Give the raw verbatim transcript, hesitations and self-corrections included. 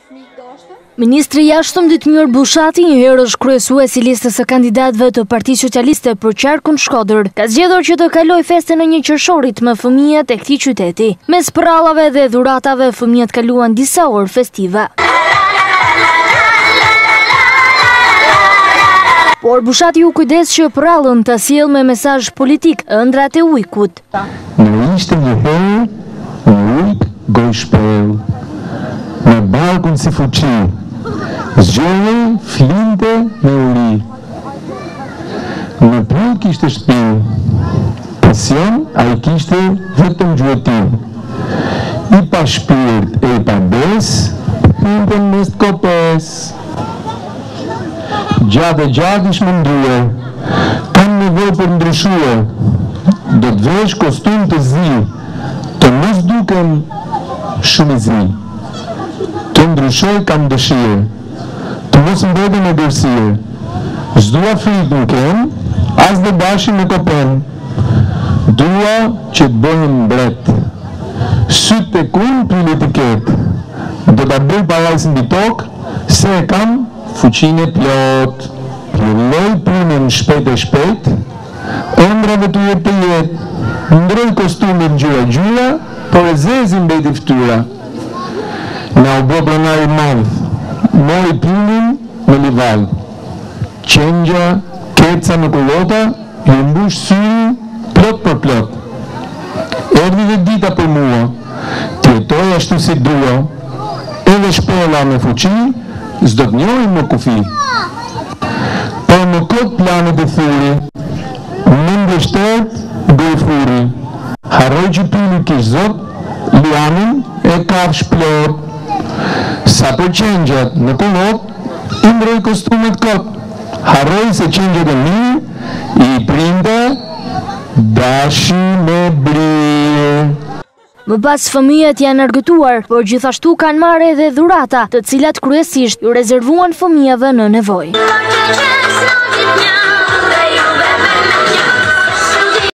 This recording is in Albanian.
Ministri i Jashtëm Ditmir Bushati, një herë është kryesues i listës së kandidatëve të Partisë Socialiste për qarkun Shkodër, ka zgjedhur që të kalojë festën e një qershorit me fëmijët e këtij qyteti. Mes prallave dhe dhuratave, fëmijët kaluan disa orë festive. Por Bushati u kujdes që prallën ta sjellë me mesazh politik ëndrat e ujkut. Në ishte një herë, një ujk goj shpel, me balkun si fuqi, zgjoni flinte me uri. Në prull kishte shpin, pasion a i kishte vetëm gjuetin. I pa shpirt e i pa bes, flinte në mes kopes. Gjatë e gjatë ish mëndruar, kam nevoj për ndryshuar, do të vesh kostum të zi, të mos duken shumë i zi. Të ndryshoj kam dëshirë, të mos mbetën e dërsirë. Zdua frit në kem, as dhe dashi në kopen. Dua që të bëhen mbret. Sytë të kun për etiket. Do të bëj parajsën di tokë, se e kam fuqin e plot. Plëlloj punën shpejt e shpejt, ëndrave të jetë të jetë. Ndroj kostumin gjyra gjyra, por e zezin bejti ftyra. Na u bë pronari madh, mori punin me lival. Qengja, keca në kullota, ju mbush syri plot për plot. Erdhi dhe dita për mua, të jetoj ashtu si dua, edhe shpela me fuqi, s'do të njohin më kufi. Por në këtë planet e thuri, në mbështet goj furi. Harroj që puni kish zot, lianin e kafsh plot. Sa për qengjat në kullot, i ndroj kostumet kot. Harroj se qengjat e mirë, i prinde dashi me brirë. Më pas fëmijët janë argëtuar, por gjithashtu kanë marrë edhe dhurata, të cilat kryesisht ju rezervuan fëmijëve në nevojë.